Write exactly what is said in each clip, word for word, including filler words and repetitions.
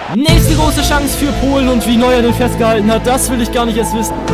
Nächste große Chance für Polen und wie Neuer den festgehalten hat, das will ich gar nicht erst wissen.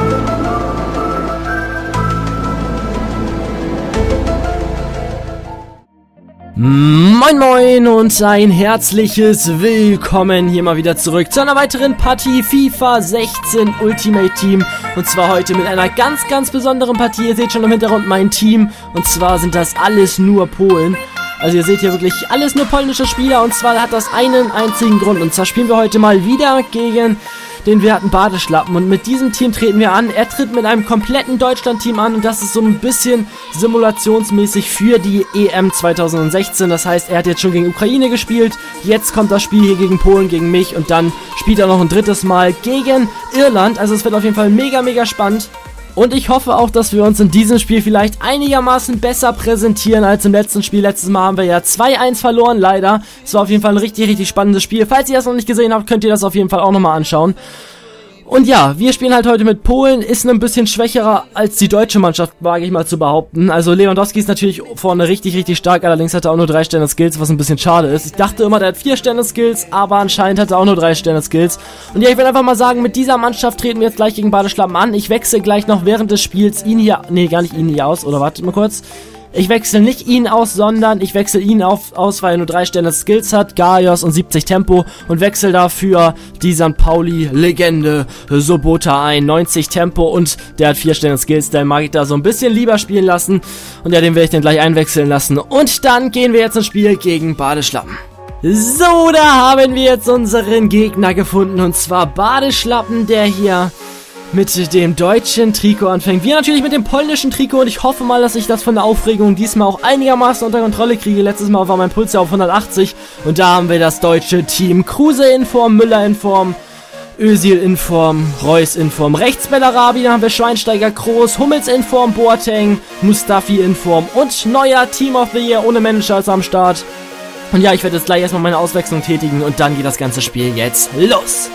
Moin Moin und ein herzliches Willkommen hier mal wieder zurück zu einer weiteren Partie FIFA sechzehn Ultimate Team. Und zwar heute mit einer ganz, ganz besonderen Partie. Ihr seht schon im Hintergrund mein Team. Und zwar sind das alles nur Polen. Also ihr seht hier wirklich alles nur polnische Spieler. Und zwar hat das einen einzigen Grund. Und zwar spielen wir heute mal wieder gegen den werten Badeschlappen. Und mit diesem Team treten wir an. Er tritt mit einem kompletten Deutschland-Team an. Und das ist so ein bisschen simulationsmäßig für die E M zwanzig sechzehn. Das heißt, er hat jetzt schon gegen Ukraine gespielt. Jetzt kommt das Spiel hier gegen Polen, gegen mich. Und dann spielt er noch ein drittes Mal gegen Irland. Also es wird auf jeden Fall mega, mega spannend. Und ich hoffe auch, dass wir uns in diesem Spiel vielleicht einigermaßen besser präsentieren als im letzten Spiel. Letztes Mal haben wir ja zwei eins verloren, leider. Es war auf jeden Fall ein richtig, richtig spannendes Spiel. Falls ihr das noch nicht gesehen habt, könnt ihr das auf jeden Fall auch nochmal anschauen. Und ja, wir spielen halt heute mit Polen, ist ein bisschen schwächerer als die deutsche Mannschaft, wage ich mal zu behaupten. Also Lewandowski ist natürlich vorne richtig, richtig stark, allerdings hat er auch nur drei Sterne Skills, was ein bisschen schade ist. Ich dachte immer, der hat vier Sterne Skills, aber anscheinend hat er auch nur drei Sterne Skills. Und ja, ich will einfach mal sagen, mit dieser Mannschaft treten wir jetzt gleich gegen Badeschlappen an. Ich wechsle gleich noch während des Spiels ihn hier, nee, gar nicht ihn hier aus, oder wartet mal kurz. Ich wechsle nicht ihn aus, sondern ich wechsle ihn auf, aus, weil er nur drei Sterne Skills hat, Gaios und siebzig Tempo und wechsle dafür die Sankt Pauli-Legende Sobota ein, neunzig Tempo und der hat vier Sterne Skills, den mag ich da so ein bisschen lieber spielen lassen und ja, den werde ich dann gleich einwechseln lassen und dann gehen wir jetzt ins Spiel gegen Badeschlappen. So, da haben wir jetzt unseren Gegner gefunden und zwar Badeschlappen, der hier mit dem deutschen Trikot anfängt. Wir natürlich mit dem polnischen Trikot und ich hoffe mal, dass ich das von der Aufregung diesmal auch einigermaßen unter Kontrolle kriege. Letztes Mal war mein Puls ja auf hundertachtzig und da haben wir das deutsche Team. Kruse in Form, Müller in Form, Özil in Form, Reus in Form, rechts Bellarabi, dann haben wir Schweinsteiger, Kroos, Hummels in Form, Boateng, Mustafi in Form und neuer Team of the Year ohne Manager ist am Start. Und ja, ich werde jetzt gleich erstmal meine Auswechslung tätigen und dann geht das ganze Spiel jetzt los.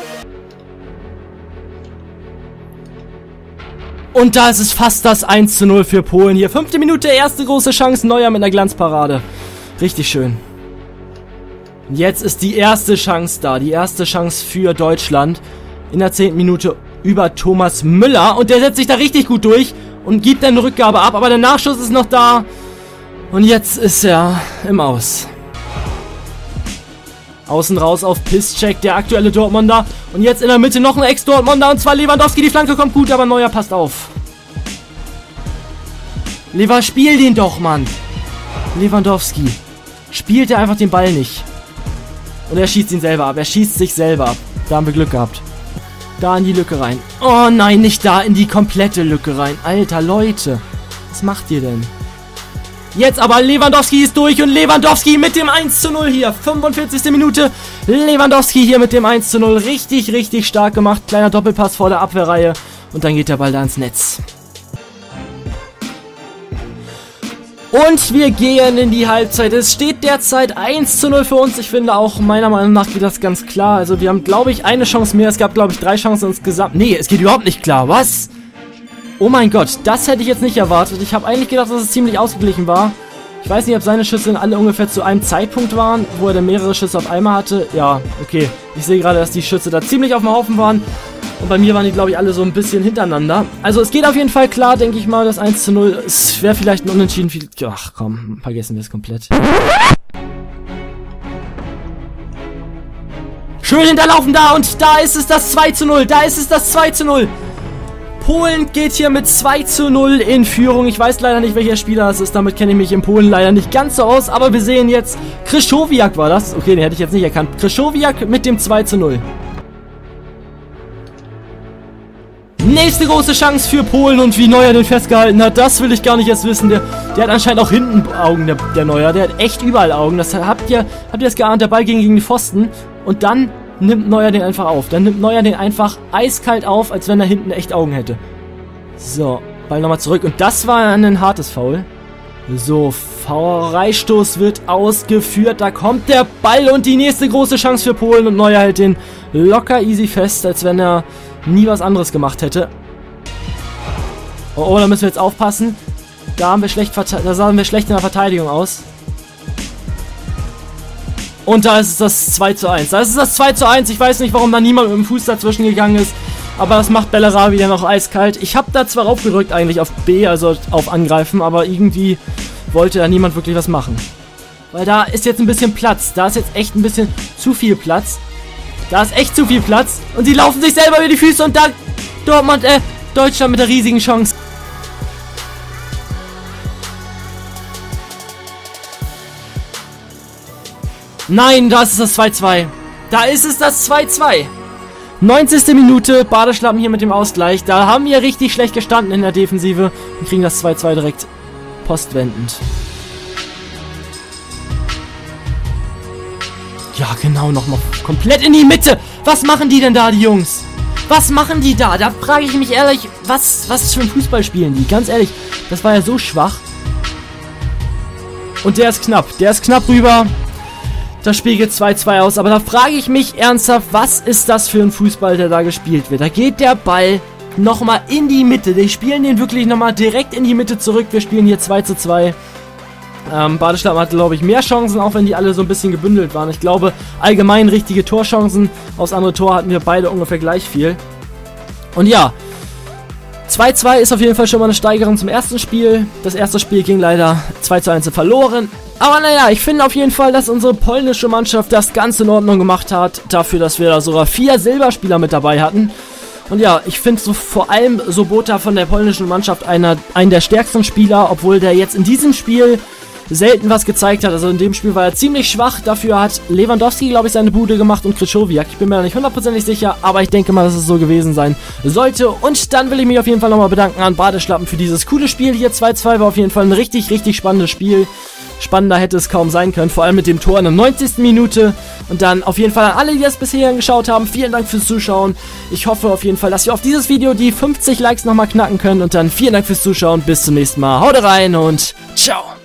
Und da ist es fast das eins zu null für Polen hier. Fünfte Minute, erste große Chance, Neuer mit einer Glanzparade. Richtig schön. Jetzt ist die erste Chance da, die erste Chance für Deutschland. In der zehnten Minute über Thomas Müller. Und der setzt sich da richtig gut durch und gibt dann eine Rückgabe ab. Aber der Nachschuss ist noch da. Und jetzt ist er im Aus. Außen raus auf Piszczek, der aktuelle Dortmunder. Und jetzt in der Mitte noch ein Ex-Dortmunder. Und zwar Lewandowski. Die Flanke kommt gut, aber Neuer passt auf. Lever, spiel den doch, Mann. Lewandowski. Spielt er einfach den Ball nicht. Und er schießt ihn selber ab. Er schießt sich selber ab. Da haben wir Glück gehabt. Da in die Lücke rein. Oh nein, nicht da in die komplette Lücke rein. Alter, Leute. Was macht ihr denn? Jetzt aber Lewandowski ist durch und Lewandowski mit dem eins zu null hier. fünfundvierzigste Minute. Lewandowski hier mit dem eins zu null. Richtig, richtig stark gemacht. Kleiner Doppelpass vor der Abwehrreihe. Und dann geht der Ball da ins Netz. Und wir gehen in die Halbzeit. Es steht derzeit eins zu null für uns. Ich finde auch, meiner Meinung nach geht das ganz klar. Also wir haben, glaube ich, eine Chance mehr. Es gab, glaube ich, drei Chancen insgesamt. Nee, es geht überhaupt nicht klar. Was? Oh mein Gott, das hätte ich jetzt nicht erwartet. Ich habe eigentlich gedacht, dass es ziemlich ausgeglichen war. Ich weiß nicht, ob seine Schüsse alle ungefähr zu einem Zeitpunkt waren, wo er dann mehrere Schüsse auf einmal hatte. Ja, okay. Ich sehe gerade, dass die Schüsse da ziemlich auf dem Haufen waren. Und bei mir waren die, glaube ich, alle so ein bisschen hintereinander. Also es geht auf jeden Fall klar, denke ich mal, das eins zu null. Es wäre vielleicht ein Unentschieden. Ach komm, vergessen wir es komplett. Schön hinterlaufen da und da ist es das zwei zu null. Da ist es das zwei zu null. Polen geht hier mit zwei zu null in Führung. Ich weiß leider nicht, welcher Spieler das ist. Damit kenne ich mich in Polen leider nicht ganz so aus. Aber wir sehen jetzt, Krychowiak war das. Okay, den hätte ich jetzt nicht erkannt. Krychowiak mit dem zwei zu null. Nächste große Chance für Polen und wie Neuer den festgehalten hat, das will ich gar nicht erst wissen. Der, der hat anscheinend auch hinten Augen, der, der Neuer. Der hat echt überall Augen. Das habt ihr, habt ihr das geahnt? Der Ball ging gegen die Pfosten und dann nimmt Neuer den einfach auf. Dann nimmt Neuer den einfach eiskalt auf, als wenn er hinten echt Augen hätte. So, Ball nochmal zurück. Und das war ein hartes Foul. So, Freistoß wird ausgeführt. Da kommt der Ball und die nächste große Chance für Polen. Und Neuer hält den locker easy fest, als wenn er nie was anderes gemacht hätte. Oh, oh, da müssen wir jetzt aufpassen. Da haben wir schlecht, da sahen wir schlecht in der Verteidigung aus. Und da ist es das zwei zu eins. Da ist es das zwei zu eins. Ich weiß nicht, warum da niemand mit dem Fuß dazwischen gegangen ist. Aber das macht Bellerin wieder noch eiskalt. Ich habe da zwar raufgedrückt eigentlich auf B, also auf Angreifen, aber irgendwie wollte da niemand wirklich was machen. Weil da ist jetzt ein bisschen Platz. Da ist jetzt echt ein bisschen zu viel Platz. Da ist echt zu viel Platz. Und sie laufen sich selber über die Füße und da Dortmund, äh, Deutschland mit der riesigen Chance. Nein, da ist es das zwei zwei. Da ist es das zwei zwei. neunzigste Minute, Badeschlappen hier mit dem Ausgleich. Da haben wir richtig schlecht gestanden in der Defensive und kriegen das zwei zwei direkt postwendend. Ja, genau, nochmal komplett in die Mitte. Was machen die denn da, die Jungs? Was machen die da? Da frage ich mich ehrlich, was, was für ein Fußball spielen die? Ganz ehrlich, das war ja so schwach. Und der ist knapp. Der ist knapp rüber. Das Spiel geht zwei zwei aus, aber da frage ich mich ernsthaft, was ist das für ein Fußball, der da gespielt wird? Da geht der Ball nochmal in die Mitte. Die spielen den wirklich nochmal direkt in die Mitte zurück. Wir spielen hier zwei zu zwei. Ähm, Badeschlappen hatte, glaube ich, mehr Chancen, auch wenn die alle so ein bisschen gebündelt waren. Ich glaube, allgemein richtige Torchancen. Aufs andere Tor hatten wir beide ungefähr gleich viel. Und ja, zwei zwei ist auf jeden Fall schon mal eine Steigerung zum ersten Spiel. Das erste Spiel ging leider zwei zu eins verloren. Aber naja, ich finde auf jeden Fall, dass unsere polnische Mannschaft das ganz in Ordnung gemacht hat. Dafür, dass wir da sogar vier Silberspieler mit dabei hatten. Und ja, ich finde so vor allem Sobota von der polnischen Mannschaft einer, einen der stärksten Spieler. Obwohl der jetzt in diesem Spiel selten was gezeigt hat. Also in dem Spiel war er ziemlich schwach. Dafür hat Lewandowski, glaube ich, seine Bude gemacht und Krychowiak. Ich bin mir da nicht hundertprozentig sicher, aber ich denke mal, dass es so gewesen sein sollte. Und dann will ich mich auf jeden Fall nochmal bedanken an Badeschlappen für dieses coole Spiel hier. zwei zwei war auf jeden Fall ein richtig, richtig spannendes Spiel. Spannender hätte es kaum sein können, vor allem mit dem Tor in der neunzigsten Minute. Und dann auf jeden Fall an alle, die das bisher geschaut haben, vielen Dank fürs Zuschauen. Ich hoffe auf jeden Fall, dass wir auf dieses Video die fünfzig Likes nochmal knacken können. Und dann vielen Dank fürs Zuschauen, bis zum nächsten Mal. Haut rein und ciao!